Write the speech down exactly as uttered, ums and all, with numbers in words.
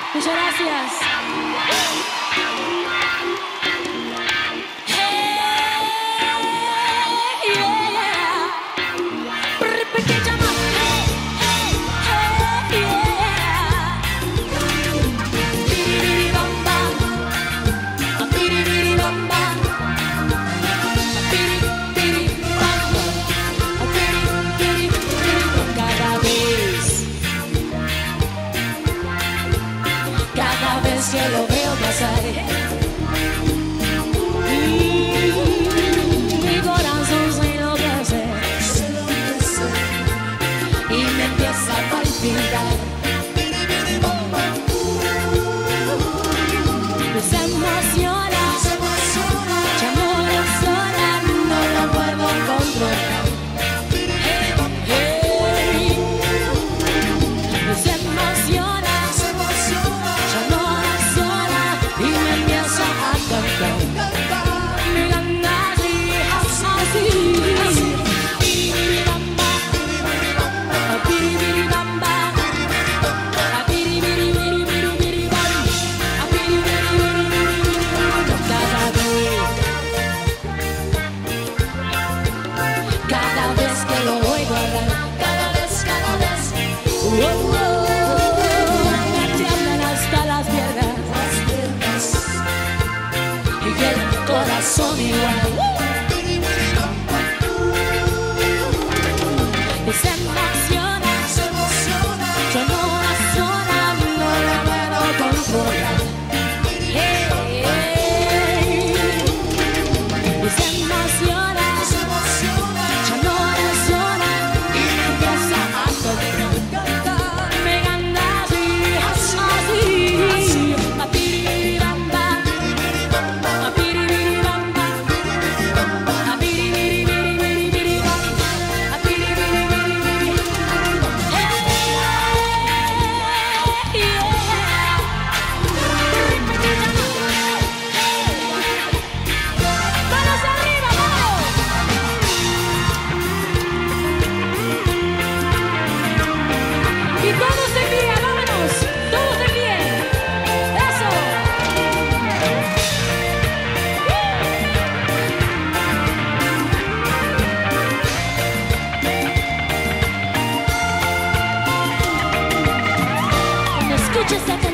Muchas gracias. Que lo veo pasar, mm, mi corazón se enloquece y me empieza a palpitar. se emociona, ya no lo sola, no lo puedo controlar. Hey, se emociona, y me empieza a cantar. Me gana así, así. Piribiribamba, piribiribamba, piribiribiribiribiribam, piribiribiribiribiribam. Cada vez, cada vez que lo oigo hablar, cada vez, cada vez, oh, oh, me tiemblan hasta las piernas. Y el corazón igual. Y se emociona, Se emociona. yo no la sola, no la puedo controlar. Hey, hey. Y se emociona, Se emociona. yo no la sola, Y me empieza a cantar. Me gana así, así. A piribiribamba, a piribiribamba, a piribiribiribiribam, a piribiribiribiribam. Hey, yeah. Manos arriba, vamos. Y todos de pie, vámonos, todos de pie. Eso. Cuando escuches esta